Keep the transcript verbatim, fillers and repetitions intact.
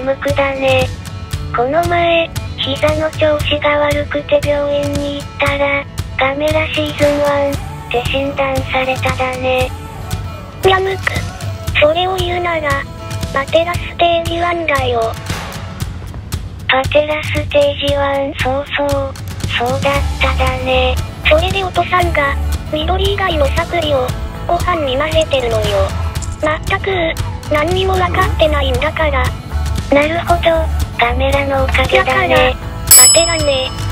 眠くだね。この前、膝の調子が悪くて病院に行ったら、ガメラシーズンワンって診断されただね。 眠く。それを言うなら、パテラステージワンだよ。 パテラステージワン、そうそう、そうだっただね。 それでお父さんが、緑以外のサプリを、ご飯に混ぜてるのよ。まったく、何にもわかってないんだから。 なるほど、ガメラのおかげだね。 だから、パテラね。